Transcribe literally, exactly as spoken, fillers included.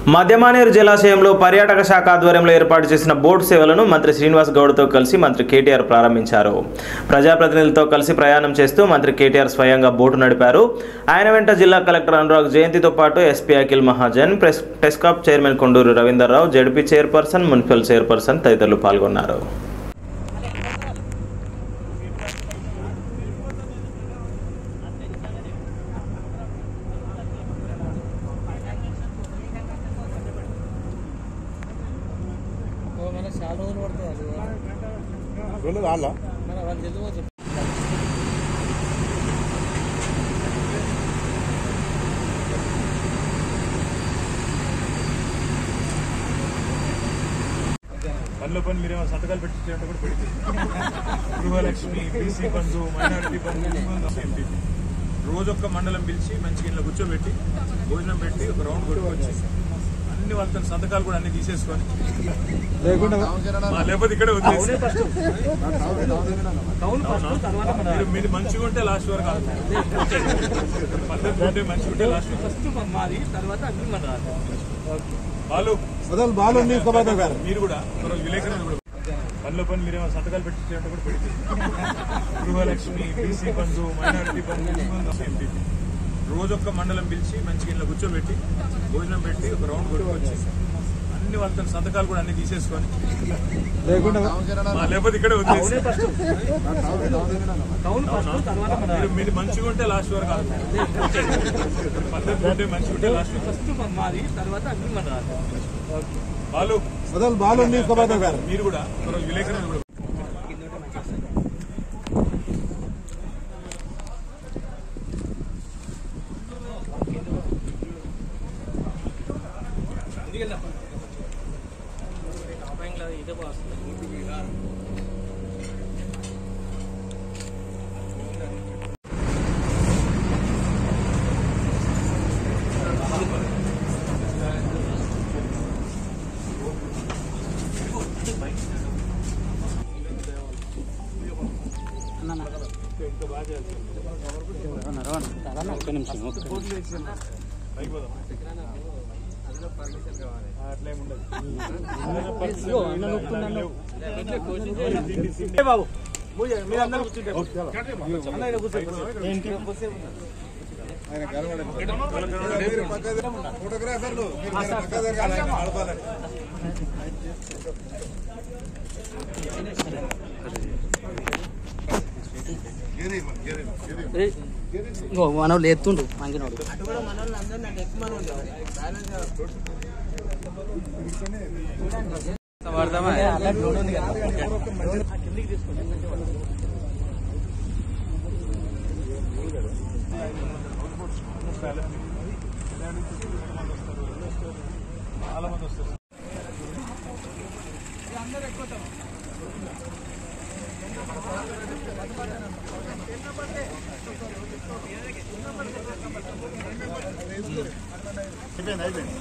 మధ్యమానేరు జలాశయంలో పర్యాటక శాఖ ఆధ్వర్యంలో ఏర్పాటు చేసిన బోట్ సేవలను మంత్రి శ్రీనివాస్ గౌడ్తో కలిసి మంత్రి కేటీఆర్ ప్రారంభించారు. ప్రజాప్రతినిధులతో కలిసి ప్రయాణం చేస్తూ మంత్రి కేటీఆర్ స్వయంగా బోటు నడిపారు. ఆయన వెంట జిల్లా కలెక్టర్ అనురాగ్ జయంతితో పాటు SP Akhil Mahajan, press TESCAB chairman Konduru Ravinder Rao, ZP chairperson, municipal chairperson తదితరులు పాల్గొన్నారు. చాలా రోజులు పడుతుంది పనిలో పని మీరేమో సంతకాలు పెట్టించేట కూడా పెడితే గృహలక్ష్మి, బీసీ బంధు, మైనారిటీ బంధు, రోజొక్క మండలం పిలిచి మంచిగా ఇంట్లో కూర్చోబెట్టి భోజనం పెట్టి ఒక రౌండ్ కొట్టుకొచ్చి అన్ని వాళ్ళతో సంతకాలు కూడా అన్ని తీసేసుకొని లేకపోతే ఇక్కడే వదిలేసి మీరు మంచిగా ఉంటే లాస్ట్ వరకు పద్ధతి ఉంటే మంచిగా ఉంటే లాస్ట్ బాలు బాలు మీరు కూడా విలేకరులు కూడా పనిలో పని మీరేమో సంతకాలు పెట్టించేట కూడా పెడితే గృహలక్ష్మి, బీసీ బంధు, మైనారిటీ బంధు, రోజొక్క మండలం పిలిచి మంచిగా ఇంట్లో కూర్చోబెట్టి భోజనం పెట్టి ఒక రౌండ్ కొట్టుకొచ్చి అన్ని వాళ్ళతో సంతకాలు కూడా అన్ని తీసేసుకొని లేకపోతే ఇక్కడే వదిలేసి మీరు మంచిగా ఉంటే లాస్ట్ వరకు పద్ధతి ఉంటే మంచిగా ఉంటే లాస్ట్ బాలు బాలు మీరు కూడా విలేకరులు కూడా బాబు మీరందరూ ఫోటోగ్రాఫర్లు మనోళ్ళు ఎత్తుండ్రు మంగినోడు చాలా మంది వస్తారు. అయిపోయింది అయిపోయింది